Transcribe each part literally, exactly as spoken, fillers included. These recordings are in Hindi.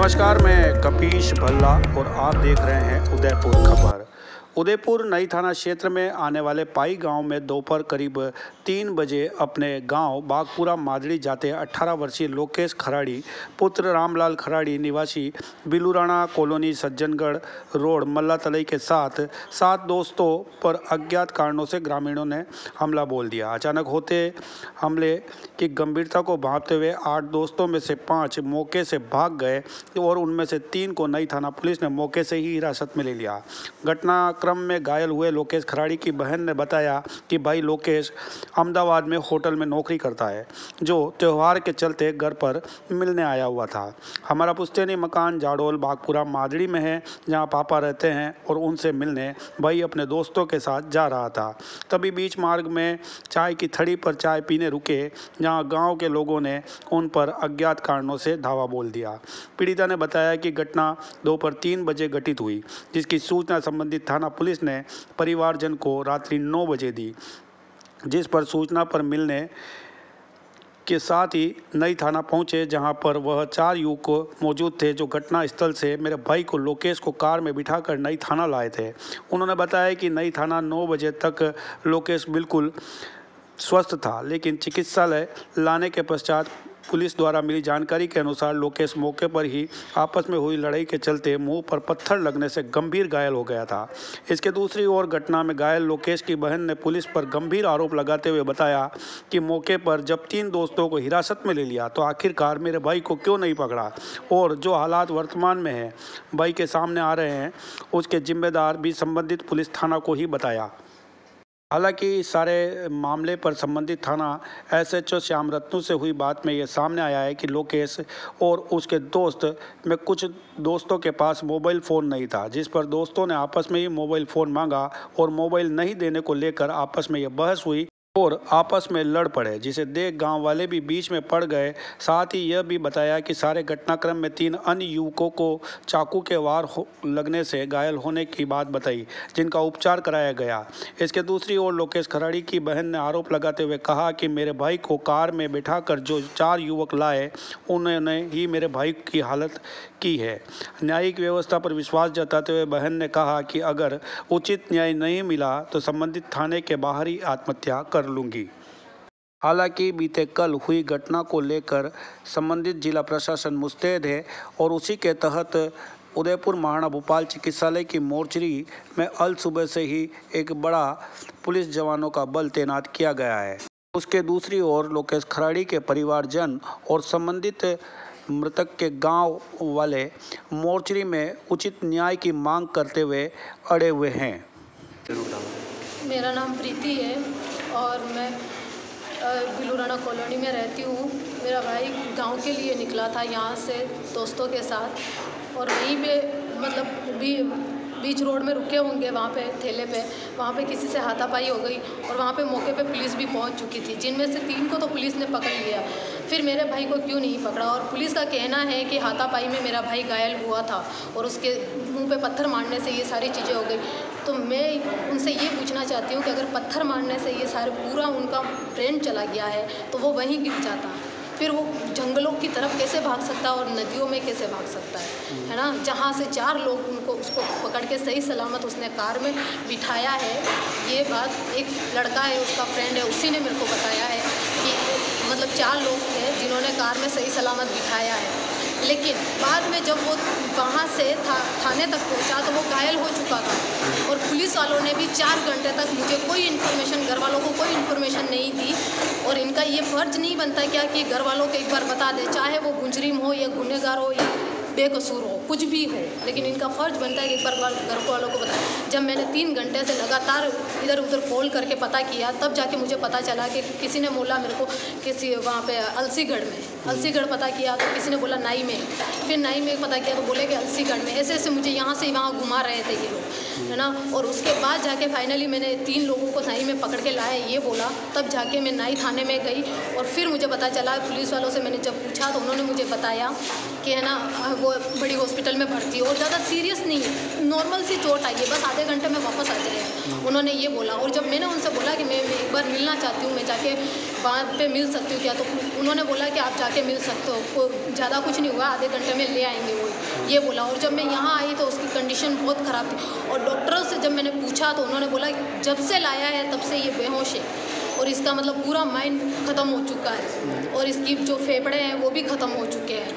नमस्कार, मैं कपीश भल्ला और आप देख रहे हैं उदयपुर खबर। उदयपुर नई थाना क्षेत्र में आने वाले पाई गांव में दोपहर करीब तीन बजे अपने गांव बागपुरा मादड़ी जाते अठारह वर्षीय लोकेश खराड़ी पुत्र रामलाल खराड़ी निवासी बिलुराना कॉलोनी सज्जनगढ़ रोड मल्ला तलई के साथ सात दोस्तों पर अज्ञात कारणों से ग्रामीणों ने हमला बोल दिया। अचानक होते हमले की गंभीरता को भांपते हुए आठ दोस्तों में से पाँच मौके से भाग गए और उनमें से तीन को नई थाना पुलिस ने मौके से ही हिरासत में ले लिया। घटना क्रम में घायल हुए लोकेश खराड़ी की बहन ने बताया कि भाई लोकेश अहमदाबाद में होटल में नौकरी करता है, जो त्यौहार के चलते घर पर मिलने आया हुआ था। हमारा पुश्तैनी मकान जाडोल बागपुरा मादड़ी में है, जहां पापा रहते हैं, और उनसे मिलने भाई अपने दोस्तों के साथ जा रहा था। तभी बीच मार्ग में चाय की थड़ी पर चाय पीने रुके, जहां गांव के लोगों ने उन पर अज्ञात कारणों से धावा बोल दिया। पीड़िता ने बताया कि घटना दोपहर तीन बजे घटित हुई, जिसकी सूचना संबंधित थाना पुलिस ने परिवारजन को रात्रि नौ बजे दी, जिस पर सूचना पर मिलने के साथ ही नई थाना पहुंचे, जहां पर वह चार युवक मौजूद थे जो घटना स्थल से मेरे भाई को लोकेश को कार में बिठाकर नई थाना लाए थे। उन्होंने बताया कि नई थाना नौ बजे तक लोकेश बिल्कुल स्वस्थ था, लेकिन चिकित्सालय लाने के पश्चात पुलिस द्वारा मिली जानकारी के अनुसार लोकेश मौके पर ही आपस में हुई लड़ाई के चलते मुंह पर पत्थर लगने से गंभीर घायल हो गया था। इसके दूसरी ओर घटना में घायल लोकेश की बहन ने पुलिस पर गंभीर आरोप लगाते हुए बताया कि मौके पर जब तीन दोस्तों को हिरासत में ले लिया तो आखिरकार मेरे भाई को क्यों नहीं पकड़ा, और जो हालात वर्तमान में हैं भाई के सामने आ रहे हैं, उसके जिम्मेदार भी संबंधित पुलिस थाना को ही बताया। हालांकि इस सारे मामले पर संबंधित थाना एसएचओ श्याम रत्नू से हुई बात में यह सामने आया है कि लोकेश और उसके दोस्त में कुछ दोस्तों के पास मोबाइल फ़ोन नहीं था, जिस पर दोस्तों ने आपस में ही मोबाइल फ़ोन मांगा और मोबाइल नहीं देने को लेकर आपस में यह बहस हुई और आपस में लड़ पड़े, जिसे देख गांव वाले भी बीच में पड़ गए। साथ ही यह भी बताया कि सारे घटनाक्रम में तीन अन्य युवकों को चाकू के वार लगने से घायल होने की बात बताई, जिनका उपचार कराया गया। इसके दूसरी ओर लोकेश खराड़ी की बहन ने आरोप लगाते हुए कहा कि मेरे भाई को कार में बिठाकर जो चार युवक लाए, उन्होंने ही मेरे भाई की हालत की है। न्यायिक व्यवस्था पर विश्वास जताते हुए बहन ने कहा कि अगर उचित न्याय नहीं मिला तो संबंधित थाने के बाहर ही आत्महत्या कर लूंगी। हालांकि बीते कल हुई घटना को लेकर संबंधित जिला प्रशासन मुस्तैद है और उसी के तहत उदयपुर महाराणा भोपाल चिकित्सालय की मोर्चरी में अल सुबह से ही एक बड़ा पुलिस जवानों का बल तैनात किया गया है। उसके दूसरी ओर लोकेश खराड़ी के परिवारजन और संबंधित मृतक के गांव वाले मोर्चरी में उचित न्याय की मांग करते हुए अड़े हुए हैं। मेरा नाम प्रीति है और मैं बिलुराना कॉलोनी में रहती हूँ। मेरा भाई गांव के लिए निकला था यहाँ से दोस्तों के साथ, और वहीं पे मतलब भी बीच रोड में रुके होंगे, वहाँ पे ठेले पे, वहाँ पे किसी से हाथापाई हो गई और वहाँ पे मौके पे पुलिस भी पहुँच चुकी थी, जिनमें से तीन को तो पुलिस ने पकड़ लिया। फिर मेरे भाई को क्यों नहीं पकड़ा, और पुलिस का कहना है कि हाथापाई में मेरा भाई घायल हुआ था और उसके मुंह पे पत्थर मारने से ये सारी चीज़ें हो गई। तो मैं उनसे ये पूछना चाहती हूँ कि अगर पत्थर मारने से ये सारे पूरा उनका ब्रेन चला गया है तो वो वहीं गिर जाता, फिर वो जंगलों की तरफ कैसे भाग सकता है और नदियों में कैसे भाग सकता है, है ना। जहाँ से चार लोग उनको उसको पकड़ के सही सलामत उसने कार में बिठाया है, ये बात एक लड़का है, उसका फ्रेंड है, उसी ने मेरे को बताया है कि मतलब चार लोग थे जिन्होंने कार में सही सलामत बिठाया है। लेकिन बाद में जब वो वहाँ से था थाने तक पहुँचा तो वो घायल हो चुका था, और पुलिस वालों ने भी चार घंटे तक मुझे कोई इन्फॉर्मेशन, घर वालों को कोई इन्फॉर्मेशन नहीं दी। और इनका ये फ़र्ज नहीं बनता क्या कि घर वालों को एक बार बता दे, चाहे वो मुजरिम हो या गुनहगार हो या बेकसूर हो, कुछ भी हो, लेकिन इनका फ़र्ज बनता है कि एक बार घर वालों को बताएं। जब मैंने तीन घंटे से लगातार इधर उधर कॉल करके पता किया, तब जाके मुझे पता चला कि किसी ने बोला मेरे को किसी वहाँ पे अलसीगढ़ में, अलसीगढ़ पता किया तो किसी ने बोला नाई में, फिर नाई में पता किया तो बोले कि अलसीगढ़ में। ऐसे ऐसे मुझे यहाँ से वहाँ घुमा रहे थे ये लोग, है ना। और उसके बाद जाके फाइनली मैंने तीन लोगों को नाई में पकड़ के लाया, ये बोला, तब जाके मैं नाई थाने में गई और फिर मुझे पता चला, पुलिस वालों से मैंने जब पूछा तो उन्होंने मुझे बताया कि है ना वो बड़ी हॉस्पिटल में भर्ती है और ज़्यादा सीरियस नहीं है, नॉर्मल सी चोट आई है, बस आधे घंटे में वापस आ जाएगा, उन्होंने ये बोला। और जब मैंने उनसे बोला कि मैं, मैं एक बार मिलना चाहती हूँ, मैं जाके वहाँ पे मिल सकती हूँ क्या, तो उन्होंने बोला कि आप जाके मिल सकते हो, को ज़्यादा कुछ नहीं हुआ, आधे घंटे में ले आएंगे वो, ये बोला। और जब मैं यहाँ आई तो उसकी कंडीशन बहुत ख़राब थी और डॉक्टरों से जब मैंने पूछा तो उन्होंने बोला जब से लाया है तब से ये बेहोश है और इसका मतलब पूरा माइंड ख़त्म हो चुका है और इसकी जो फेफड़े हैं वो भी ख़त्म हो चुके हैं।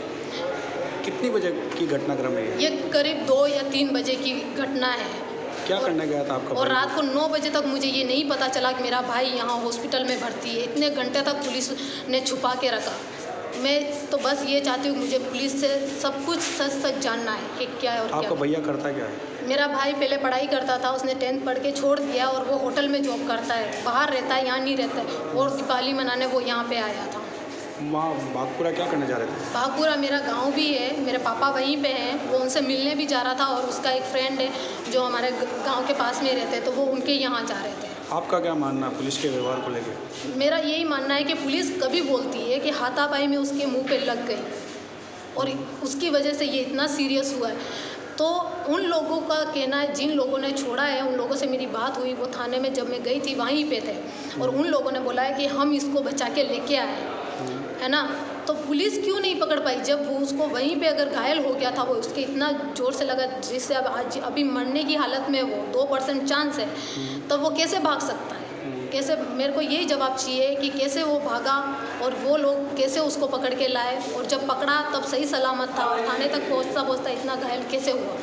कितनी बजे की घटनाक्रम है ये करीब दो या तीन बजे की घटना है। क्या करने गया था आपका और भाई? रात को नौ बजे तक मुझे ये नहीं पता चला कि मेरा भाई यहाँ हॉस्पिटल में भर्ती है। इतने घंटे तक पुलिस ने छुपा के रखा। मैं तो बस ये चाहती हूँ मुझे पुलिस से सब कुछ सच सच जानना है कि क्या है और क्या। आपका भैया करता क्या है? मेरा भाई पहले पढ़ाई करता था, उसने टेंथ पढ़ के छोड़ दिया और वो होटल में जॉब करता है, बाहर रहता है, यहाँ नहीं रहता है। और दिवाली मनाने वो यहाँ पे आया था। वहाँ बागपुरा क्या करने जा रहे थे? बागपुरा मेरा गांव भी है, मेरे पापा वहीं पे हैं, वो उनसे मिलने भी जा रहा था और उसका एक फ्रेंड है जो हमारे गांव के पास में रहते हैं, तो वो उनके यहाँ जा रहे थे। आपका क्या मानना है पुलिस के व्यवहार को लेकर? मेरा यही मानना है कि पुलिस कभी बोलती है कि हाथापाई में उसके मुंह पे लग गई और उसकी वजह से ये इतना सीरियस हुआ है। तो उन लोगों का कहना है, जिन लोगों ने छोड़ा है, उन लोगों से मेरी बात हुई, वो थाने में जब मैं गई थी वहीं पे थे और उन लोगों ने बोला है कि हम इसको बचा के लेके आए, है ना। तो पुलिस क्यों नहीं पकड़ पाई? जब वो उसको वहीं पे अगर घायल हो गया था, वो उसके इतना ज़ोर से लगा जिससे अब आज अभी मरने की हालत में वो दो परसेंट चांस है, तो वो कैसे भाग सकता है? कैसे? मेरे को यही जवाब चाहिए कि कैसे वो भागा और वो लोग कैसे उसको पकड़ के लाए और जब पकड़ा तब सही सलामत था और थाने तक पहुँचता पहुँचता इतना घायल कैसे हुआ?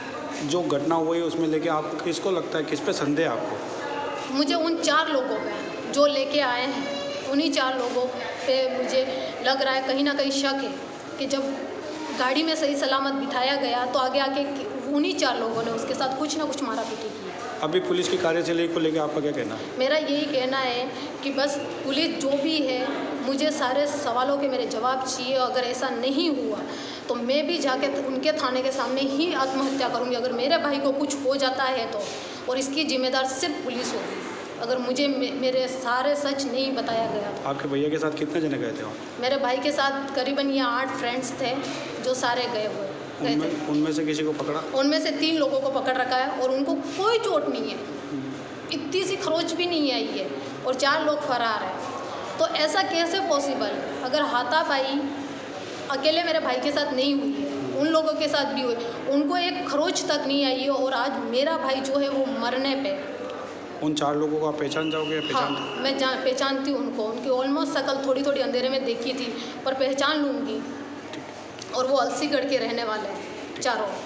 जो घटना हुई उसमें लेके आपको किसको लगता है, किस पे संदेह है आपको? मुझे उन चार लोगों पे जो लेके आए हैं, उन्हीं चार लोगों पे मुझे लग रहा है कहीं ना कहीं शक है कि जब गाड़ी में सही सलामत बिठाया गया तो आगे आके उन्हीं चार लोगों ने उसके साथ कुछ ना कुछ मारा पीटी की। अभी पुलिस की कार्यशैली को लेकर आपका क्या कहना है? मेरा यही कहना है कि बस पुलिस जो भी है, मुझे सारे सवालों के मेरे जवाब चाहिए। अगर ऐसा नहीं हुआ तो मैं भी जाके उनके थाने के सामने ही आत्महत्या करूँगी अगर मेरे भाई को कुछ हो जाता है तो। और इसकी जिम्मेदार सिर्फ पुलिस होगी अगर मुझे मे, मेरे सारे सच नहीं बताया गया था। आपके भैया के साथ कितने जने गए थे वहाँ? मेरे भाई के साथ करीबन ये आठ फ्रेंड्स थे जो सारे गए हुए गए थे। उनमें से किसी को पकड़ा? उनमें से तीन लोगों को पकड़ रखा है और उनको कोई चोट नहीं है, इतनी सी खरोच भी नहीं आई है और चार लोग फरार हैं। तो ऐसा कैसे पॉसिबल है? अगर हाथापाई अकेले मेरे भाई के साथ नहीं हुई है, उन लोगों के साथ भी हुई, उनको एक खरोच तक नहीं आई है और आज मेरा भाई जो है वो मरने पे। उन चार लोगों को आप पहचान जाओगे? पहचान? हाँ, मैं जान पहचानती हूँ उनको। उनकी ऑलमोस्ट शक्ल थोड़ी थोड़ी अंधेरे में देखी थी पर पहचान लूँगी। और वो अलसीगढ़ के रहने वाले हैं चारों।